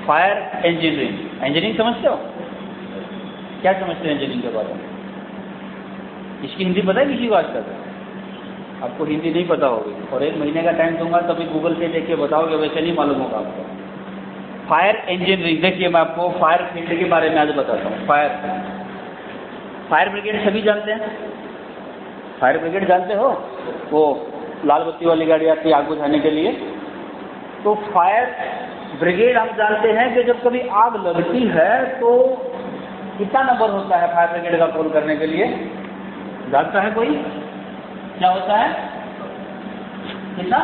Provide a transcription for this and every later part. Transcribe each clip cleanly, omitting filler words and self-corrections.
Fire engineering. Engineering समझते हो? क्या समझते हो इंजीनियरिंग के बारे में? इसकी हिंदी पता है किसी को आज तक? आपको हिंदी नहीं पता होगी, और 1 महीने का टाइम दूंगा तभी गूगल से देख के बताओगे, वैसे नहीं मालूम होगा आपको। फायर इंजीनियरिंग, देखिए मैं आपको फायर फील्ड के बारे में आज बताता हूँ। फायर ब्रिगेड सभी जानते हैं? फायर ब्रिगेड जानते हो? वो लाल बत्ती वाली गाड़ी आती है आग बुझाने के लिए। तो फायर ब्रिगेड हम जानते हैं कि जब कभी आग लगती है तो कितना नंबर होता है फायर ब्रिगेड का कॉल करने के लिए? जानता है कोई? क्या होता है? कितना?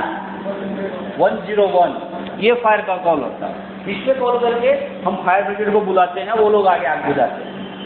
101। ये फायर का कॉल होता है। इस पे कॉल करके हम फायर ब्रिगेड को बुलाते हैं, वो लोग आगे आग बुझाते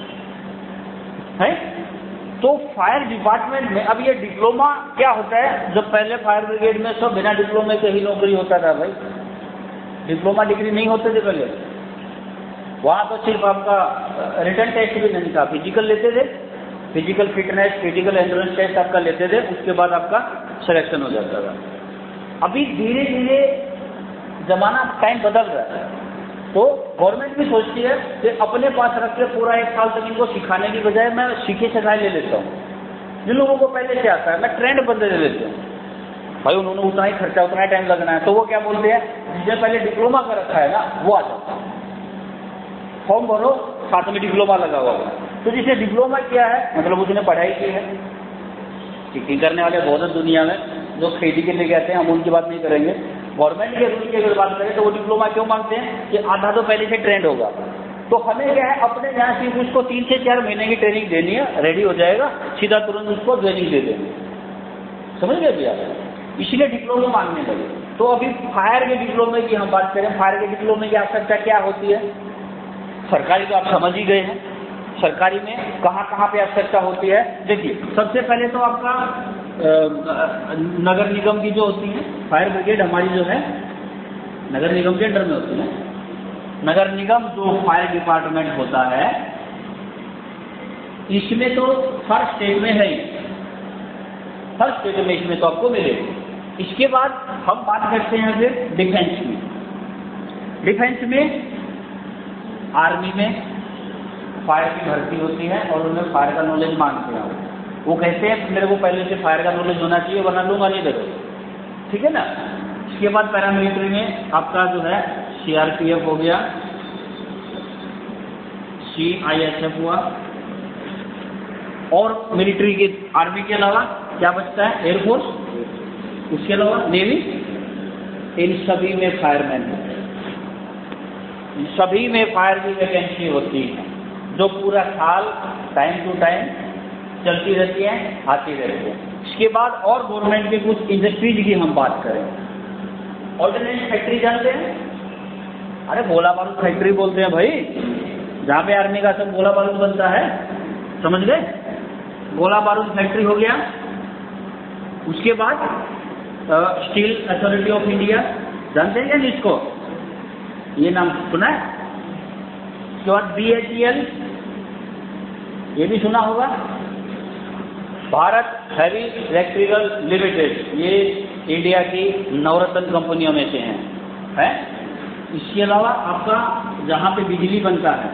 हैं। तो फायर डिपार्टमेंट में अब ये डिप्लोमा क्या होता है? जब पहले फायर ब्रिगेड में सब बिना डिप्लोमे के ही नौकरी होता था भाई, डिप्लोमा डिग्री नहीं होते थे पहले। वहाँ तो सिर्फ आपका रिटन टेस्ट भी नहीं था, फिजिकल लेते थे, physical fitness, physical endurance test आपका लेते थे, उसके बाद आपका सिलेक्शन हो जाता था। अभी धीरे धीरे जमाना टाइम बदल रहा है, तो गवर्नमेंट भी सोचती है कि अपने पास रख के पूरा 1 साल तक इनको सिखाने की बजाय मैं सीखे सिखाए ले लेता हूँ। जिन लोगों को पहले से आता है मैं ट्रेंड बंदे ले लेता हूँ भाई, उन्होंने उतना ही खर्चा, उतना ही टाइम लगना है। तो वो क्या बोलते हैं, जिसने पहले डिप्लोमा कर रखा है ना वो आ जाता है, फॉर्म भरो, साथ में डिप्लोमा लगा हुआ है। तो जिसने डिप्लोमा किया है मतलब उसने पढ़ाई की है। टीचिंग करने वाले बहुत है दुनिया में, जो खरीदी के लिए कहते हैं, हम उनकी बात नहीं करेंगे। गवर्नमेंट के रूल की अगर बात करें तो वो डिप्लोमा क्यों मांगते हैं कि आधा तो पहले से ट्रेंड होगा। तो हमें क्या है, अपने यहाँ सिर्फ उसको 3 से 4 महीने की ट्रेनिंग देनी है, रेडी हो जाएगा, सीधा तुरंत उसको ज्वाइनिंग दे देंगे। समझ गए भैया? इसलिए डिप्लोमा मांगने लगे। तो अभी फायर के डिप्लोमे की हम बात करें, फायर के डिप्लोमे की आवश्यकता क्या होती है? सरकारी तो आप समझ ही गए हैं, सरकारी में कहाँ कहाँ पे आवश्यकता होती है। देखिए सबसे पहले तो आपका नगर निगम की जो होती है फायर ब्रिगेड हमारी जो है नगर निगम के अंडर में होती है। नगर निगम जो फायर डिपार्टमेंट होता है इसमें तो हर स्टेट में है, हर स्टेट में इसमें तो आपको मिलेगी। इसके बाद हम बात करते हैं फिर डिफेंस में। डिफेंस में आर्मी में फायर की भर्ती होती है और उन्हें फायर का नॉलेज मांगते हैं। वो कहते हैं मेरे को पहले से फायर का नॉलेज होना चाहिए वरना लूंगा नहीं देखो, ठीक है ना। इसके बाद पैरामिलिट्री में आपका जो है CRPF हो गया, CISF हुआ, और मिलिट्री के आर्मी के अलावा क्या बचता है? एयरफोर्स, उसके अलावा नेवी। इन सभी में फायरमैन है, इन सभी में फायर की वैकेंसी होती है जो पूरा साल टाइम टू टाइम चलती रहती है, आती रहती है। इसके बाद और गवर्नमेंट के कुछ इंडस्ट्रीज की हम बात करें, ऑर्डिनेंस फैक्ट्री जानते हैं? अरे गोला बारूद फैक्ट्री बोलते हैं भाई, जहाँ पे आर्मी का सब गोला बारूद बनता है, समझ गए? गोला बारूद फैक्ट्री हो गया। उसके बाद स्टील अथॉरिटी ऑफ इंडिया, जानते हैं क्या जिसको? ये नाम सुना है? उसके बाद BHEL, ये भी सुना होगा। भारत हैवी इलेक्ट्रिकल लिमिटेड, ये इंडिया की नवरत्न कंपनियों में से है। इसके अलावा आपका जहाँ पे बिजली बनता है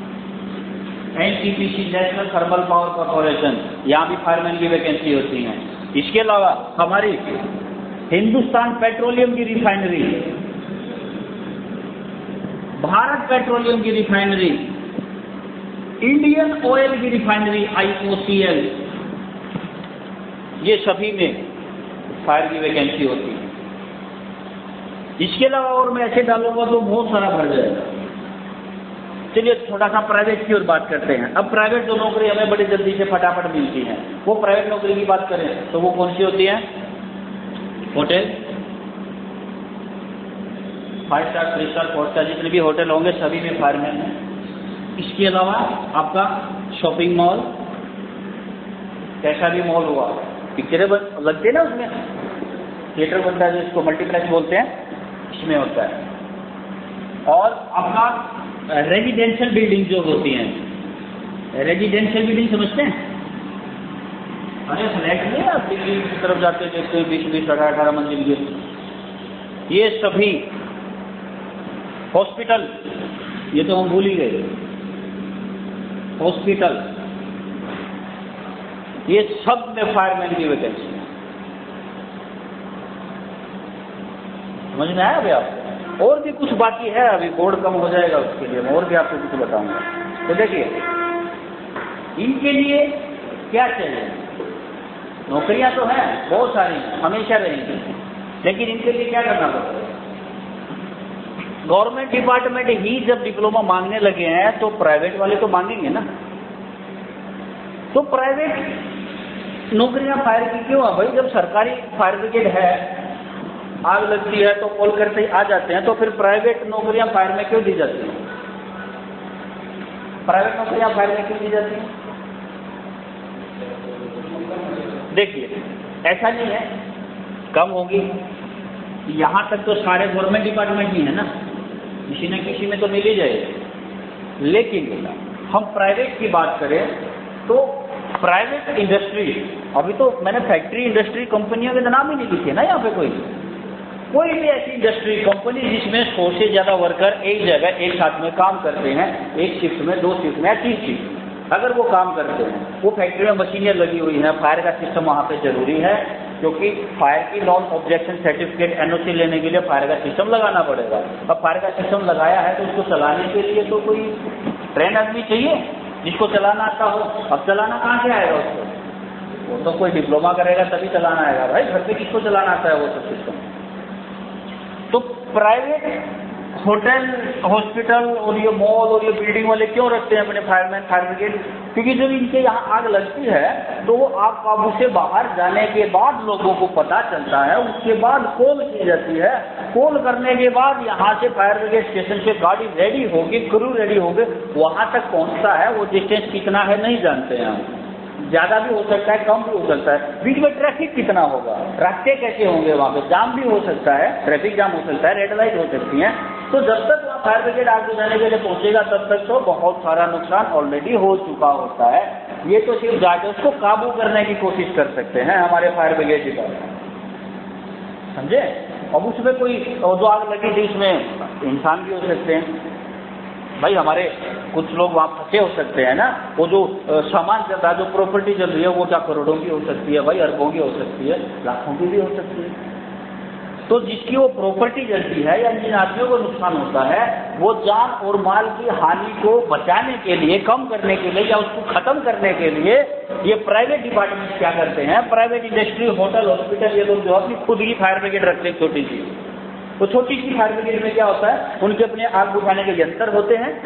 NTPC, national thermal power corporation, यहाँ भी फायरमैन की वैकेंसी होती है। इसके अलावा हमारी हिंदुस्तान पेट्रोलियम की रिफाइनरी, भारत पेट्रोलियम की रिफाइनरी, इंडियन ऑयल की रिफाइनरी IOCL, ये सभी में फायर की वैकेंसी होती है। इसके अलावा और मैं ऐसे डालूंगा तो बहुत सारा भर जाएगा। चलिए थोड़ा सा प्राइवेट की ओर बात करते हैं। अब प्राइवेट जो नौकरी हमें बड़ी जल्दी से फटाफट मिलती है, वो प्राइवेट नौकरी की बात करें तो वो कौन सी होती है? होटल, 5 स्टार, 3 स्टार, 4 स्टार, जितने भी होटल होंगे सभी में फायरमैन है। इसके अलावा आपका शॉपिंग मॉल, कैसा भी मॉल हुआ, पिक्चरें लगती है ना, उसमें थिएटर बनता है जिसको मल्टीप्लेक्स बोलते हैं, इसमें होता है। और आपका रेजिडेंशियल बिल्डिंग जो होती हैं, रेजिडेंशियल बिल्डिंग समझते हैं? अरे फ्लैट नहीं है, आप दिल्ली की तरफ जाते देखते हैं 20-20, 18-18 मंजिल के, ये सभी हॉस्पिटल, ये तो हम भूल ही गए, हॉस्पिटल, ये सब में फायरमैन की वैकेंसी है। समझ में आया अभी आपको? और भी कुछ बाकी है, अभी बोर्ड कम हो जाएगा उसके लिए मैं और भी आपको कुछ बताऊंगा। तो देखिए इनके लिए क्या चाहिए, नौकरियां तो हैं बहुत सारी, हमेशा रहेंगी, लेकिन इनके लिए क्या करना पड़ेगा? गवर्नमेंट डिपार्टमेंट ही जब डिप्लोमा मांगने लगे हैं तो प्राइवेट वाले तो मांगेंगे ना। तो प्राइवेट नौकरियां फायर की क्यों है भाई? जब सरकारी फायर ब्रिगेड है, आग लगती है तो कॉल करते ही आ जाते हैं, तो फिर प्राइवेट नौकरियां फायर में क्यों दी जाती हैं? प्राइवेट नौकरियां फायर में क्यों दी जाती हैं? देखिए ऐसा नहीं है कम होगी, यहां तक तो सारे गवर्नमेंट डिपार्टमेंट ही है ना, किसी न किसी में तो मिल ही जाएगा। लेकिन हम प्राइवेट की बात करें तो प्राइवेट इंडस्ट्री, अभी तो मैंने फैक्ट्री इंडस्ट्री कंपनियों के नाम ही नहीं लिखे ना यहाँ पे, कोई भी ऐसी इंडस्ट्री कंपनी जिसमें 100 से ज्यादा वर्कर एक जगह एक साथ में काम करते हैं, एक शिफ्ट में, 2 शिफ्ट में, 3 शिफ्ट अगर वो काम करते हैं, वो फैक्ट्री में मशीनें लगी हुई हैं, फायर का सिस्टम वहाँ पे जरूरी है, क्योंकि फायर की नॉन ऑब्जेक्शन सर्टिफिकेट एनओसी लेने के लिए फायर का सिस्टम लगाना पड़ेगा। अब फायर का सिस्टम लगाया है तो उसको चलाने के लिए तो कोई ट्रेन आदमी चाहिए जिसको चलाना आता हो। अब चलाना कहाँ से आएगा उसको? वो तो कोई डिप्लोमा करेगा तभी चलाना आएगा भाई, घर पे किसको चलाना आता है वो सब सिस्टम? तो प्राइवेट होटल, हॉस्पिटल और ये मॉल और ये बिल्डिंग वाले क्यों रखते हैं अपने फायरमैन, फायर ब्रिगेड? क्योंकि जब इनके यहाँ आग लगती है तो वो आग काबू से बाहर जाने के बाद लोगों को पता चलता है, उसके बाद कॉल की जाती है, कॉल करने के बाद यहाँ से फायर ब्रिगेड स्टेशन पे गाड़ी रेडी होगी, क्रू रेडी होगी, वहाँ तक पहुँचता है। वो डिस्टेंस कितना है नहीं जानते हैं हम, ज्यादा भी हो सकता है, कम भी हो सकता है, बीच में ट्रैफिक कितना होगा, रास्ते कैसे होंगे, वहाँ पे जाम भी हो सकता है, ट्रैफिक जाम हो सकता है, रेड लाइट हो सकती है। तो जब तक वहाँ फायर ब्रिगेड आग बुझाने के लिए पहुंचेगा तब तक तो बहुत सारा नुकसान ऑलरेडी हो चुका होता है। ये तो सिर्फ जाके उसको काबू करने की कोशिश कर सकते हैं हमारे फायर ब्रिगेड डिपार्टमेंट, समझे? अब उसमें कोई जो आग लगी थी उसमें इंसान भी हो सकते हैं भाई, हमारे कुछ लोग वहाँ फंसे हो सकते हैं ना। वो जो सामान चल रहा है, जो प्रॉपर्टी चल रही है, वो क्या करोड़ों की हो सकती है भाई, अरबों की हो सकती है, लाखों की भी हो सकती है। तो जिसकी वो प्रॉपर्टी जलती है या जिन आदमियों को नुकसान होता है, वो जान और माल की हानि को बचाने के लिए, कम करने के लिए या उसको खत्म करने के लिए ये प्राइवेट डिपार्टमेंट क्या करते हैं, प्राइवेट इंडस्ट्री, होटल, हॉस्पिटल, ये लोग जो अपनी खुद की फायर ब्रिगेड रखते हैं छोटी सी। तो छोटी सी फायर ब्रिगेड में क्या होता है, उनके अपने आग बुझाने के यंत्र होते हैं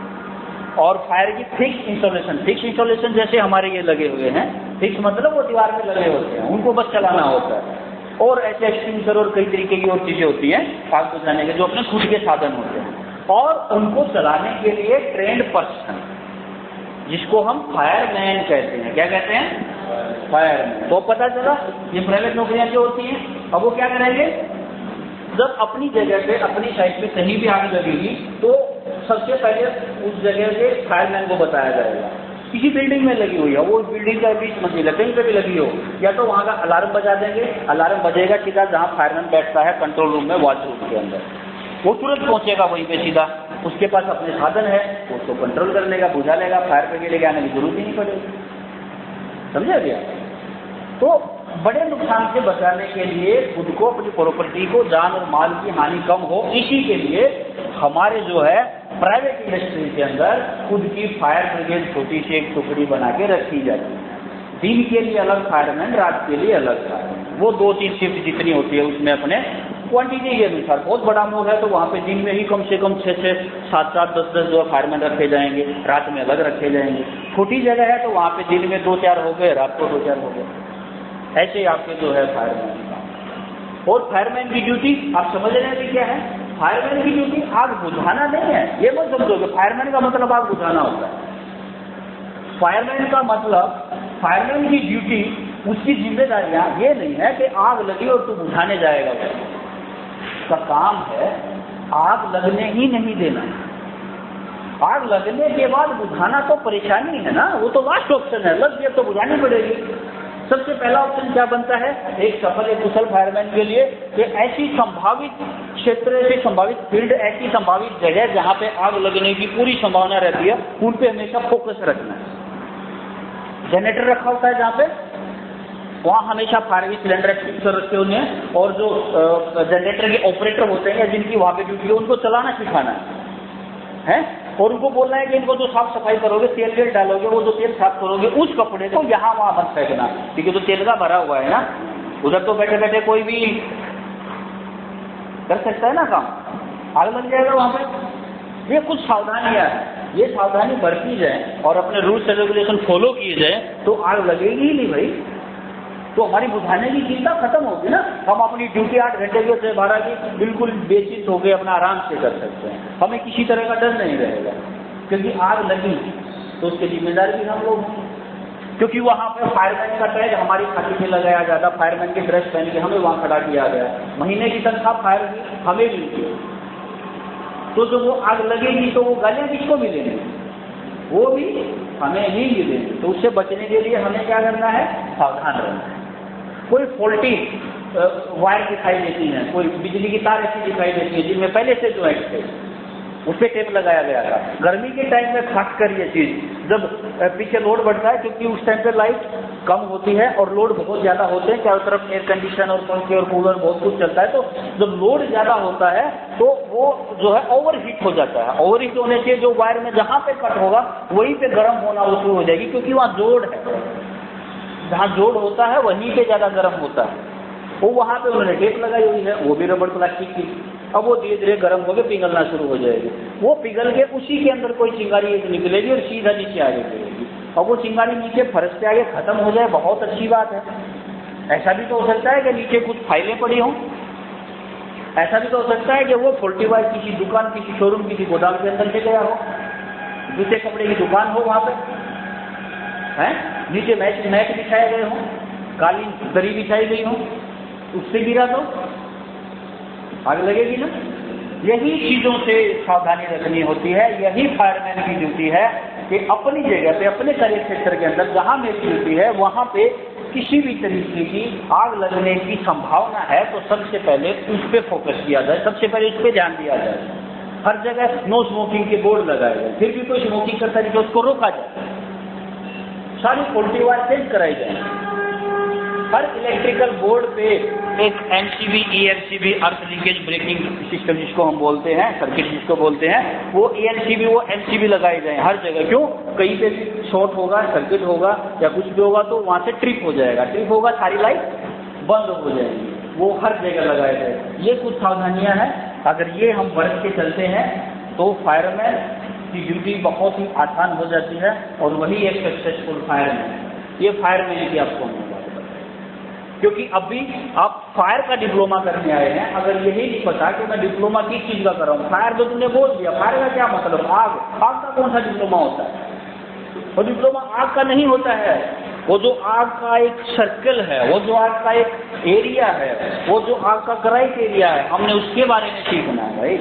और फायर की फिक्स इंस्टॉलेशन जैसे हमारे ये लगे हुए हैं। फिक्स मतलब वो दीवार में लगे होते हैं, उनको बस चलाना होता है। और ऐसे एक्सटिंग्विशर और कई तरीके की और चीजें होती हैं आग बुझाने के, जो अपने खुद के साधन होते हैं। और उनको चलाने के लिए ट्रेंड पर्सन, जिसको हम फायरमैन कहते हैं। क्या कहते हैं? फायरमैन। तो पता चला ये प्राइवेट नौकरियां जो होती हैं, अब वो क्या करेंगे, जब अपनी जगह पे, अपनी साइड पे कहीं भी आग लगेगी तो सबसे पहले उस जगह के फायरमैन को बताया जाएगा। किसी बिल्डिंग में लगी हुई है, वो बिल्डिंग का 20 मंजिल है, कहीं पे भी लगी हो, या तो वहाँ का अलार्म बजा देंगे, अलार्म बजेगा सीधा जहाँ फायरमैन बैठता है कंट्रोल रूम में, वॉशरूम के अंदर, वो तुरंत पहुँचेगा वहीं पे सीधा। उसके पास अपने साधन है, वो उसको कंट्रोल कर लेगा, बुझा लेगा, फायर ब्रिगेड लेके आने की जरूरत ही नहीं पड़ेगी। समझे भैया? तो बड़े नुकसान से बचाने के लिए, खुद को, अपनी प्रॉपर्टी को, जान और माल की हानि कम हो, इसी के लिए हमारे जो है प्राइवेट इंडस्ट्री के अंदर खुद की फायर ब्रिगेड छोटी सी एक टुकड़ी बना के रखी जाती है। दिन के लिए अलग फायरमैन, रात के लिए अलग फायरमैन। वो 2-3 शिफ्ट जितनी होती है उसमें अपने क्वांटिटी के अनुसार, बहुत बड़ा मोड़ है तो वहाँ पे दिन में ही कम से कम 6-6, 7-7, 10-10 जो फायरमैन रखे जाएंगे, रात में अलग रखे जाएंगे। छोटी जगह है तो वहाँ पे दिन में 2-4 हो गए, रात को 2-4 हो गए। ऐसे ही आपके जो है फायरमैन का। और फायरमैन की ड्यूटी आप समझ रहे हैं कि क्या है? फायरमैन की ड्यूटी आग बुझाना नहीं है, ये मत समझोगे। फायरमैन का मतलब आग बुझाना होता है। फायरमैन का मतलब, फायरमैन की ड्यूटी, उसकी जिम्मेदारियां ये नहीं है कि आग लगी और तू बुझाने जाएगा। उसका काम है आग लगने ही नहीं देना। आग लगने के बाद बुझाना तो परेशानी है ना, वो तो लास्ट ऑप्शन है, लग गया तो बुझानी पड़ेगी। सबसे पहला ऑप्शन क्या बनता है एक सफल एक कुशल फायरमैन के लिए कि ऐसी संभावित क्षेत्र, ऐसी संभावित फील्ड, ऐसी संभावित जगह जहां पे आग लगने की पूरी संभावना रहती है, उन पे हमेशा फोकस रखना है। जनरेटर रखा होता है जहाँ पे, वहाँ हमेशा फायर सिलेंडर एक्सटिंग्विशर रखे हुए हैं, और जो जनरेटर के ऑपरेटर होते हैं जिनकी वहाँ पे ड्यूटी है उनको चलाना सिखाना है, और उनको बोलना है कि इनको जो साफ सफाई करोगे, तेल डालोगे, वो जो तेल साफ करोगे उस कपड़े को यहाँ वहाँ मत फेंकना, क्योंकि तो तेल का भरा हुआ है ना, उधर तो बैठे बैठे कोई भी कर सकता है ना काम, आग लग जाएगा वहाँ पे। ये कुछ सावधानियाँ हैं, ये सावधानी बरती जाए और अपने रूल्स एंड रेगुलेशन फॉलो किए जाए तो आग लगेगी ही नहीं भाई, तो हमारी बुझाने की चिंता खत्म होगी ना। हम अपनी ड्यूटी 8 घंटे की से 12 की बिल्कुल बेचिंत होकर अपना आराम से कर सकते हैं, हमें किसी तरह का डर नहीं रहेगा, क्योंकि आग लगी तो उसके जिम्मेदार भी हम लोग होंगे, क्योंकि वहाँ पर फायरमैन का टैग हमारी खाते में लगाया जाता, फायरमैन के ड्रेस पहन के हमें वहाँ खड़ा किया गया, महीने की तनख्वाह फायर की हमें मिलती है, तो जब वो आग लगेगी तो वो गालियाँ किसको मिलेंगी, वो भी हमें ही मिलेंगी। तो उससे बचने के लिए हमें क्या करना है, सावधान रहना है। कोई फॉल्टी वायर दिखाई देती है, कोई बिजली की तार ऐसी दिखाई देती है जिनमें पहले से ज्वाइंट थे, उस पर टेप लगाया गया था। गर्मी के टाइम में खास कर ये चीज़, जब पीछे लोड बढ़ता है, क्योंकि उस टाइम पे लाइट कम होती है और लोड बहुत ज़्यादा होते हैं, चारों तरफ एयर कंडीशन और पंखे और कूलर बहुत कुछ चलता है, तो जब लोड ज़्यादा होता है तो वो जो है ओवर हीट हो जाता है। ओवर हीट होने से जो वायर में जहाँ पे कट होगा वहीं पे गर्म होना शुरू हो जाएगी, क्योंकि वहाँ जोड़ है, जहाँ जोड़ होता है वहीं पे ज़्यादा गर्म होता है। वो वहाँ पे उन्होंने टेप लगाई हुई है, वो भी रबड़ प्लास्टिक की, अब वो धीरे धीरे गर्म होकर पिघलना शुरू हो जाएगी, वो पिघल के उसी के अंदर कोई चिंगारी एक निकलेगी और सीधा नीचे आगे गिरेगी, और वो चिंगारी नीचे फर्श पे आगे खत्म हो जाए, बहुत अच्छी बात है। ऐसा भी तो हो सकता है कि नीचे कुछ फाइलें पड़ी हों, ऐसा भी तो हो सकता है कि वो फॉल्टी वायर किसी दुकान, किसी शोरूम, किसी गोदाम के अंदर से गया हो, दूसरे कपड़े की दुकान हो, वहाँ पे है नीचे मैट बिछाए गए हों, कालीन दरी बिछाई गई हो, उससे गिरा तो आग लगेगी ना। यही चीज़ों से सावधानी रखनी होती है, यही फायरमैन की ड्यूटी है कि अपनी जगह पे, अपने कार्य क्षेत्र के अंदर जहाँ मेरी ड्यूटी है वहाँ पे किसी भी तरीके की आग लगने की संभावना है तो सबसे पहले उस पर फोकस किया जाए, सबसे पहले उस पर ध्यान दिया जाए। हर जगह नो स्मोकिंग के बोर्ड लगाए जाए, फिर भी कोई स्मोकिंग करता है तो उसको रोका जाए, सारी फॉल्टी वायर चेंज कराई जाए। हर इलेक्ट्रिकल बोर्ड पे एक MCB, EMCB, earth leakage breaking system जिसको हम बोलते हैं, सर्किट जिसको बोलते हैं, वो ईएमसीबी, वो एमसीबी लगाए जाए हर जगह। क्यों? कहीं पे भी शॉर्ट होगा, सर्किट होगा या कुछ भी होगा तो वहाँ से ट्रिप हो जाएगा, ट्रिप होगा सारी लाइट बंद हो जाएगी, वो हर जगह लगाए जाए। ये कुछ सावधानियाँ हैं, अगर ये हम बरत के चलते हैं तो फायरमैन की ड्यूटी बहुत ही आसान हो जाती है और वही एक सक्सेसफुल फायरमैन है। ये फायरमैन की आपको बात बताएं, क्योंकि अभी आप फायर का डिप्लोमा करने आए हैं, अगर यही नहीं पता कि मैं डिप्लोमा किस चीज़ का कर रहा हूँ, फायर तो तुमने बोल दिया, फायर का क्या मतलब, आग का कौन सा डिप्लोमा होता है? वो डिप्लोमा आग का नहीं होता है, वो जो आग का एक सर्कल है, वो जो आग का एक एरिया है, वो जो आग का क्राइटेरिया है, हमने उसके बारे में सीखना है भाई।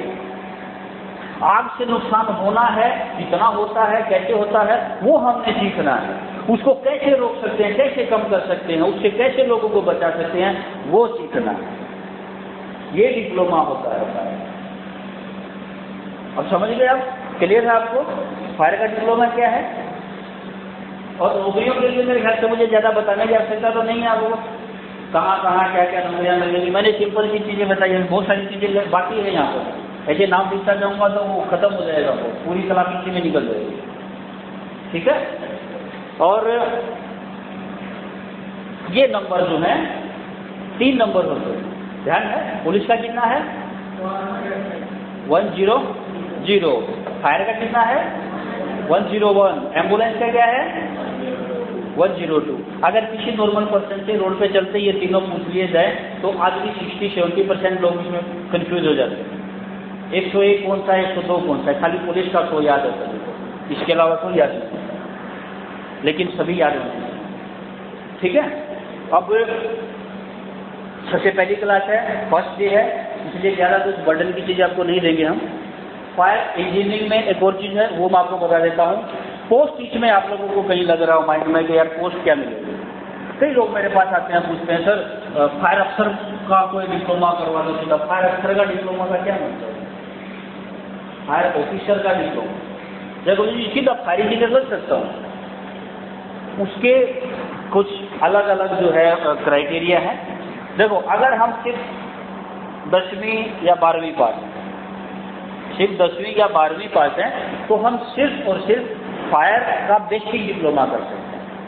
आग से नुकसान होना है, कितना होता है, कैसे होता है, वो हमने सीखना है। उसको कैसे रोक सकते हैं, कैसे कम कर सकते हैं, उससे कैसे लोगों को बचा सकते हैं, वो सीखना है। ये डिप्लोमा होता है। अब समझ गए आप? क्लियर है आपको फायर का डिप्लोमा क्या है? और नौकरियों के लिए मेरे ख्याल से मुझे ज़्यादा बताने की आवश्यकता तो नहीं है आपको, कहाँ कहाँ क्या क्या नौकरियाँ लगेगी। मैंने सिंपल सी चीज़ें बताई हैं, बहुत सारी चीज़ें बाकी है यहाँ पर। ऐसे नाम लिखता जाऊँगा तो वो खत्म हो जाएगा, वो पूरी कलाम इसी में निकल जाएगी। ठीक है? और ये नंबर जो है 3 नंबर होते हैं, ध्यान है। पुलिस का कितना है? 100। फायर का कितना है? 101। एम्बुलेंस का क्या है? 102। अगर किसी नॉर्मल पर्सन से रोड पे चलते ये तीनों पूछ लिए जाए तो आज भी 60-70% लोग इसमें कंफ्यूज हो जाते हैं। 101 कौन सा है, 102 कौन सा है? खाली पुलिस का 100 याद है सभी को, इसके अलावा कोई याद नहीं, लेकिन सभी याद होते हैं। ठीक है? अब सबसे पहली क्लास है, फर्स्ट डे है, इसलिए ज़्यादा कुछ बर्डन की चीज़ आपको नहीं देंगे हम। फायर इंजीनियरिंग में एक और चीज़ है, वो मैं आपको बता देता हूँ। पोस्ट इसमें आप लोगों को कहीं लग रहा हो माइंड में कि यार पोस्ट क्या मिलेगी, कई लोग मेरे पास आते हैं, पूछते हैं सर फायर अफसर का कोई डिप्लोमा करवा दो सीधा। फायर अफसर का डिप्लोमा का क्या मतलब है? फायर ऑफिसर का डिप्लोमा जब सीधा फायर इंजीनियर बन सकता हूँ। उसके कुछ अलग अलग जो है क्राइटेरिया है। देखो, अगर हम सिर्फ 10वीं या 12वीं पास हैं, सिर्फ 10वीं या 12वीं पास हैं, तो हम सिर्फ और सिर्फ फायर का बेसिक डिप्लोमा कर सकते हैं।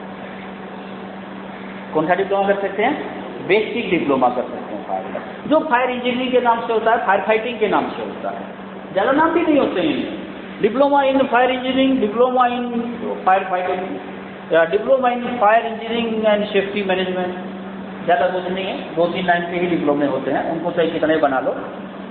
कौन सा डिप्लोमा कर सकते हैं? बेसिक डिप्लोमा कर सकते हैं फायर का, जो फायर इंजीनियरिंग के नाम से होता है, फायर फाइटिंग के नाम से होता है। ज़्यादा नाम भी नहीं होते हैं। Diploma in fire engineering, diploma in fire fighting या diploma in fire engineering and safety management, ज़्यादा कुछ नहीं है। 2-3 लाइन के ही डिप्लोमे होते हैं, उनको सही कितने बना लो।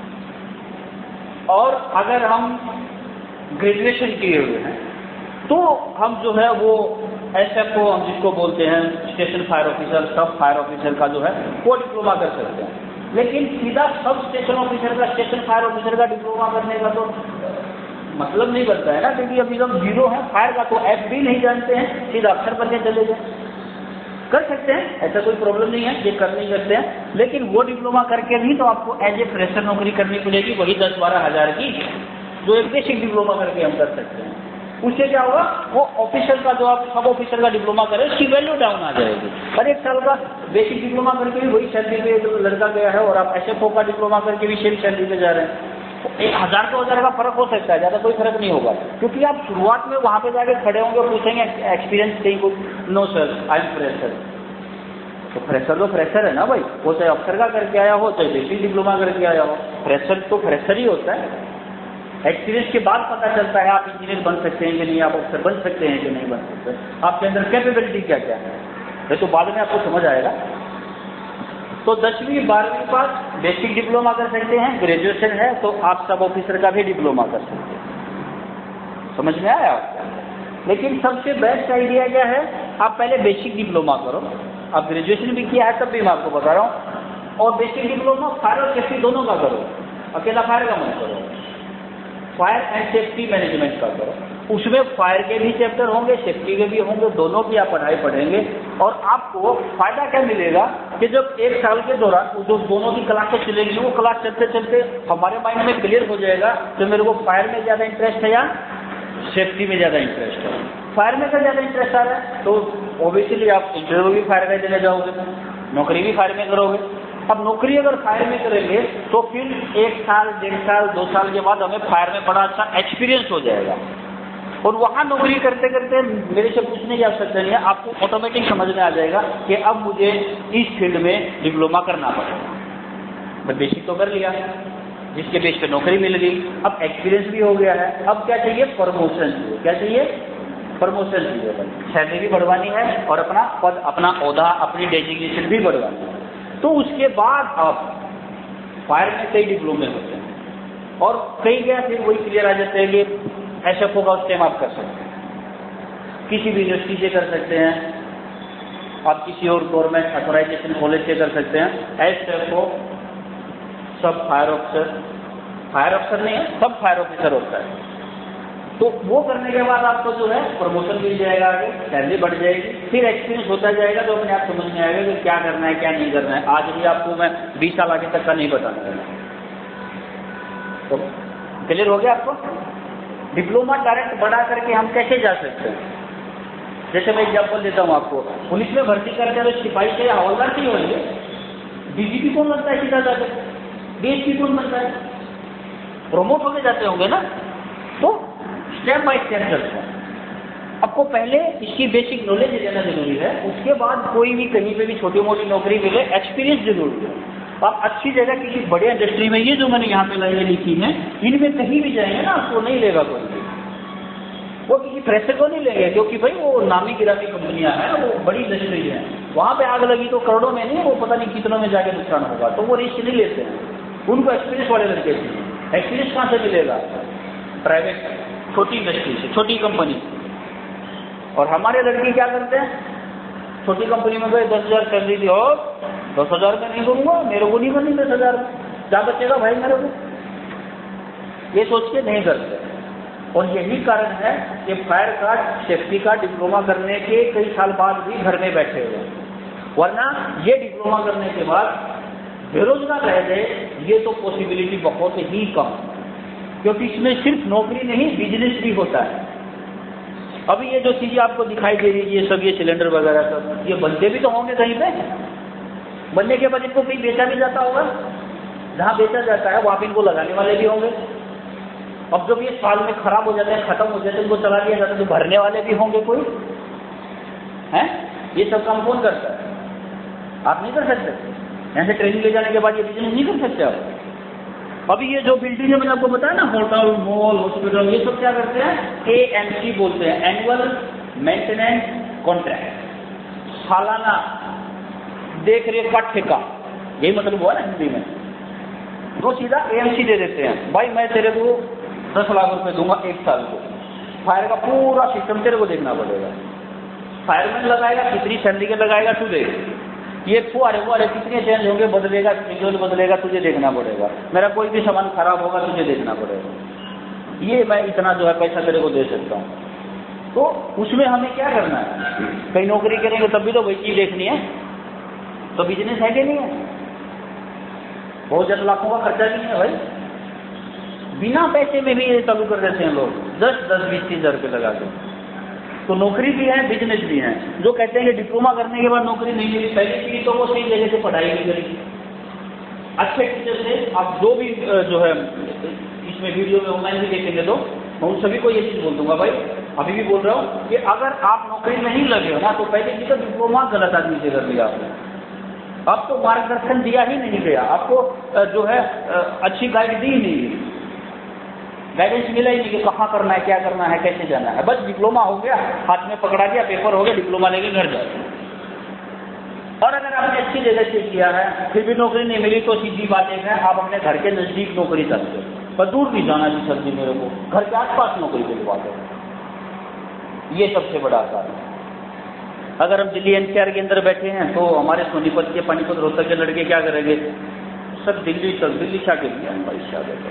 और अगर हम ग्रेजुएशन किए हुए हैं तो हम जो है वो SFO हम जिसको बोलते हैं, station fire officer, sub fire officer का जो है वो डिप्लोमा कर सकते हैं। लेकिन सीधा सब स्टेशन ऑफिसर का, स्टेशन फायर ऑफिसर का डिप्लोमा करने का तो मतलब नहीं बनता है ना, क्योंकि अभी हम जीरो हैं फायर का, तो F भी नहीं जानते हैं, सीधा अफसर बन के चले जाए। कर सकते हैं, ऐसा कोई प्रॉब्लम नहीं है, ये कर नहीं सकते हैं। लेकिन वो डिप्लोमा करके भी तो आपको एज ए फ्रेशर नौकरी करनी पड़ेगी, वही 10-12 हज़ार की, जो एक बेसिक डिप्लोमा करके हम कर सकते हैं। उससे क्या होगा, वो ऑफिसर का जो आप सब ऑफिसर का डिप्लोमा करें उसकी वैल्यू डाउन आ जाएगी। पर 1 साल का बेसिक डिप्लोमा करके भी वही सैलरी पे जो लड़का गया है, और आप SFO का डिप्लोमा करके भी सेम सैलरी पे जा रहे हैं, तो 1000-2000 का फर्क हो सकता है, ज़्यादा कोई फर्क नहीं होगा। क्योंकि आप शुरुआत में वहाँ पे जाके खड़े होंगे और पूछेंगे एक्सपीरियंस कहीं कुछ, no sir I am fresher. तो फ्रेशर तो फ्रेशर है ना भाई, वो चाहे अफसर का करके आया हो, चाहे बेसिक डिप्लोमा करके आया हो, फ्रेशर तो फ्रेशर ही होता है। एक्सपीरियंस के बाद पता चलता है आप इंजीनियर बन सकते हैं कि नहीं, आप अफसर बन सकते हैं कि नहीं बन सकते, आपके अंदर कैपेबिलिटी क्या क्या है, ये तो बाद में आपको समझ आएगा। तो 10वीं 12वीं पास बेसिक डिप्लोमा कर सकते हैं, ग्रेजुएशन है तो आप सब ऑफिसर का भी डिप्लोमा कर सकते हैं। समझ में आया आपको? लेकिन सबसे बेस्ट आइडिया क्या है, आप पहले बेसिक डिप्लोमा करो। आप ग्रेजुएशन भी किया है तब भी मैं आपको बता रहा हूँ, और बेसिक डिप्लोमा फायर और सेफ्टी दोनों का करो, अकेला फायर का मत करो, फायर एंड सेफ्टी मैनेजमेंट का करो। उसमें फायर के भी चैप्टर होंगे, सेफ्टी के भी होंगे, दोनों की आप पढ़ाई पढ़ेंगे। और आपको फायदा क्या मिलेगा कि जब 1 साल के दौरान जो दोनों की क्लासेस चलेंगी, वो क्लास चलते चलते हमारे माइंड में क्लियर हो जाएगा कि मेरे को फायर में ज़्यादा इंटरेस्ट है या सेफ्टी में ज़्यादा इंटरेस्ट है। फायर में का ज़्यादा इंटरेस्ट आ रहा है तो ओबियसली आप इंटरव्यू भी फायर में देने जाओगे, नौकरी भी फायर में करोगे। अब नौकरी अगर फायर में करेंगे तो फिर 1 साल, 1.5 साल, 2 साल के बाद हमें फायर में बड़ा अच्छा एक्सपीरियंस हो जाएगा। और वहाँ नौकरी करते करते मेरे से पूछने की आवश्यकता नहीं है, आपको ऑटोमेटिक समझ में आ जाएगा कि अब मुझे इस फील्ड में डिप्लोमा करना पड़ेगा। मैं बेसिक तो कर लिया, जिसके बेस पे नौकरी मिल गई, अब एक्सपीरियंस भी हो गया है। अब क्या चाहिए? प्रमोशन चाहिए। क्या चाहिए? प्रमोशन चाहिए भाई, सैलरी भी बढ़वानी है और अपना पद, अपना ओहदा, अपनी डेजिग्नेशन भी बढ़वानी है। तो उसके बाद आप फायर में कई डिप्लोमे होते हैं और कई क्या फिर वही क्लियर आ जाते हैं कि SFO का स्टेम आप कर सकते हैं, किसी भी यूनिवर्सिटी से कर सकते हैं, आप किसी और गवर्नमेंट अथोराइजेशन कॉलेज से कर सकते हैं। SFO सब फायर अफसर नहीं है, सब फायर ऑफिसर होता है। तो वो करने के बाद आपको जो है प्रमोशन मिल जाएगा, आगे सैलरी बढ़ जाएगी, फिर एक्सपीरियंस होता जाएगा तो अपने आप समझ में आएगा कि क्या करना है क्या नहीं करना है। आज भी आपको मैं 20 साल आगे तक का नहीं बताऊंगा। तो क्लियर हो गया आपको? डिप्लोमा डायरेक्ट बढ़ा करके हम कैसे जा सकते हैं? जैसे मैं एग्जाम्पल देता हूँ आपको, पुलिस में भर्ती करते हैं तो सिपाही से हवलदार नहीं होंगे, DGP कौन बनता है सीधा जाकर, DSP कौन बनता है, प्रमोट होके जाते होंगे ना। तो स्टेप बाय स्टेप चलता है। आपको पहले इसकी बेसिक नॉलेज लेना जरूरी है, उसके बाद कोई भी कहीं पे भी छोटी मोटी नौकरी मिले, एक्सपीरियंस जरूरी है। आप अच्छी जगह किसी बड़े इंडस्ट्री में, ये जो मैंने यहाँ पे लाइनें लिखी हैं, इनमें कहीं भी जाएंगे ना आपको नहीं लेगा कोई भी, वो किसी फ्रेशर को नहीं लेंगे, क्योंकि भाई वो नामी गिरामी कंपनियां हैं, वो बड़ी इंडस्ट्री है, वहाँ पे आग लगी तो करोड़ों में नहीं, वो पता नहीं कितनों में जाके नुकसान होगा, तो वो रिस्क नहीं लेते हैं। उनको एक्सपीरियंस वाले लड़के चाहिए। एक्सपीरियंस कहाँ से मिलेगा? प्राइवेट छोटी इंडस्ट्री से, छोटी कंपनी। और हमारे लड़के क्या करते हैं, छोटी कंपनी में गए 10,000 सैलरी दी, और 10,000 में नहीं करूँगा, मेरे को नहीं करनी 10,000 क्या बचेगा भाई मेरे को, ये सोच के नहीं करते। और यही कारण है कि फायर का, सेफ्टी का डिप्लोमा करने के कई साल बाद भी घर में बैठे हुए, वरना ये डिप्लोमा करने के बाद बेरोजगार रह गए, ये तो पॉसिबिलिटी बहुत ही कम, क्योंकि इसमें सिर्फ नौकरी नहीं बिजनेस भी होता है। अभी ये जो चीजें आपको दिखाई दे रही है, ये सब, ये सिलेंडर वगैरह सब, ये बनते भी तो होंगे कहीं पे, बनने के बाद इनको कहीं बेचा भी जाता होगा, जहाँ बेचा जाता है वहाँ पे इनको लगाने वाले भी होंगे। अब जब ये साल में खराब हो जाते हैं, खत्म हो जाते हैं, इनको चला दिया जाता है, तो भरने वाले भी होंगे कोई, हैं? ये सब काम कौन करता है? आप नहीं कर सकते। यहाँ से ट्रेनिंग ले जाने के बाद ये बिजनेस नहीं कर सकते आप। अभी ये जो बिल्डिंग है मैंने आपको बताया ना, होटल, मॉल, हॉस्पिटल, ये सब क्या करते हैं? AMC बोलते हैं, एनुअल मेंटेनेंस कॉन्ट्रैक्ट, सालाना देख रेख का ठेका, यही मतलब हुआ ना हिंदी में। तो सीधा AMC दे देते हैं, भाई मैं तेरे को 10 लाख रुपए दूंगा 1 साल को, फायर का पूरा सिस्टम तेरे को देखना पड़ेगा, फायरमैन लगाएगा, कितनी सैलरी के लगाएगा तू देख, ये फुहारे कितने चेंज होंगे, बदलेगा, शेड्यूल बदलेगा, तुझे देखना पड़ेगा, मेरा कोई भी सामान खराब होगा तुझे देखना पड़ेगा, ये मैं इतना जो है पैसा तेरे को दे सकता हूँ। तो उसमें हमें क्या करना है? कहीं नौकरी करेंगे तब भी तो वही चीज देखनी है, तो बिजनेस है कि नहीं है? बहुत ज़्यादा लाखों का खर्चा भी नहीं है भाई, बिना पैसे में भी ये चालू कर देते हैं लोग, 10-20 हज़ार रुपये लगा के। तो नौकरी भी है, बिजनेस भी है। जो कहते हैं कि डिप्लोमा करने के बाद नौकरी नहीं मिली, पहली चीज तो वो सही जगह से पढ़ाई नहीं करी, अच्छे टीचर से। आप जो भी जो है इसमें वीडियो में ऑनलाइन भी देखेंगे तो मैं उन सभी को ये चीज़ बोल दूंगा भाई, अभी भी बोल रहा हूँ कि अगर आप नौकरी नहीं लगे हो ना, तो पहले चीज तो डिप्लोमा गलत आदमी से कर लिया आपने, आपको मार्गदर्शन दिया ही नहीं गया, आपको जो है अच्छी गाइड दी नहीं, गाइडेंस मिला ही नहीं कि कहाँ करना है, क्या करना है, कैसे जाना है। बस डिप्लोमा हो गया, हाथ में पकड़ा दिया, पेपर हो गया, डिप्लोमा लेके घर जाओ। और अगर आपने अच्छी जगह से किया है फिर भी नौकरी नहीं मिली, तो सीधी बात एक है, आप अपने घर के नजदीक नौकरी करते हो, पर दूर भी जाना नहीं सर जी, मेरे को घर के आसपास नौकरी दिलवाते हो, ये सबसे बड़ा आसान है। अगर हम दिल्ली NCR के अंदर बैठे हैं तो हमारे सोनीपत के, पानीपत, रोहतक के लड़के क्या करेंगे? सर दिल्ली चल, दिल्ली क्या के लिए भाई शादी।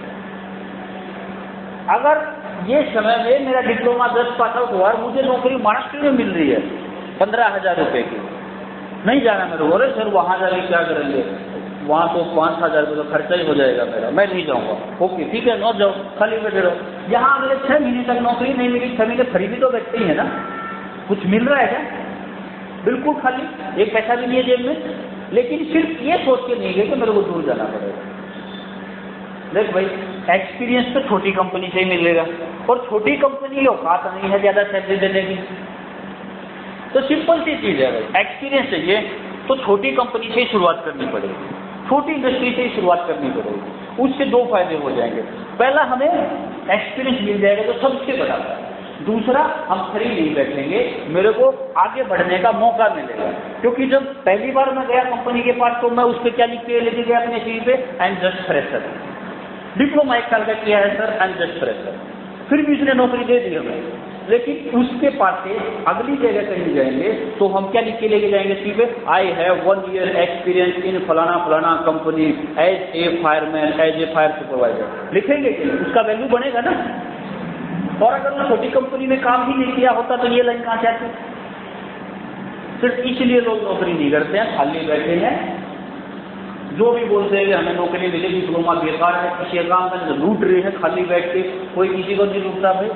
अगर ये समय में मेरा डिप्लोमा 10 पास आउट हुआ और मुझे नौकरी महाराष्ट्र में मिल रही है 15,000 रुपये की, नहीं जाना मेरे को, अरे सर वहाँ जाके क्या करेंगे, वहाँ तो 5,000 रुपये का खर्चा ही हो जाएगा मेरा, मैं नहीं जाऊँगा। ओके ठीक है, न जाओ, खाली बैठे रहो। यहाँ अगले 6 महीने तक नौकरी नहीं मिली, 6 महीने फ्री भी तो बैठते ही है ना, कुछ मिल रहा है क्या? बिल्कुल खाली, एक पैसा भी नहीं है जेब में, लेकिन सिर्फ ये सोच के नहीं गए कि मेरे को दूर जाना पड़ेगा। देख भाई, एक्सपीरियंस तो छोटी कंपनी से ही मिलेगा, और छोटी कंपनी की औकात नहीं है ज़्यादा सैलरी देने की, तो सिंपल सी चीज़ है भाई, एक्सपीरियंस चाहिए तो छोटी कंपनी से ही शुरुआत करनी पड़ेगी, छोटी इंडस्ट्री से ही शुरुआत करनी पड़ेगी। उससे 2 फायदे हो जाएंगे, पहला हमें एक्सपीरियंस मिल जाएगा जो सबसे बड़ा है, दूसरा हम फ्री नहीं बैठेंगे, मेरे को आगे बढ़ने का मौका मिलेगा। क्योंकि जब पहली बार मैं गया कंपनी के पास तो मैं उस पर क्या लिख के लेके गया अपने CV पे, I am just fresher, diploma 1 साल का किया है sir, I am just fresher, फिर भी उसने नौकरी दे दी हमें। लेकिन उसके पास से अगली जगह कहीं जाएंगे तो हम क्या लिख के लेके जाएंगे CV पे, I have 1 year experience in फलाना फलाना company as a fireman, as a fire supervisor, लिखेंगे कि उसका वैल्यू बढ़ेगा ना। और अगर वो छोटी कंपनी में काम ही नहीं किया होता तो ये लाइन कहाँ से आती? सिर्फ इसलिए लोग नौकरी नहीं करते हैं, खाली बैठे हैं, जो भी बोलते हैं कि हमें नौकरी मिलेगी, डिप्लोमा बेकार है, किसी काम में लूट रहे हैं खाली बैठ के, कोई किसी को नहीं लूटता भाई।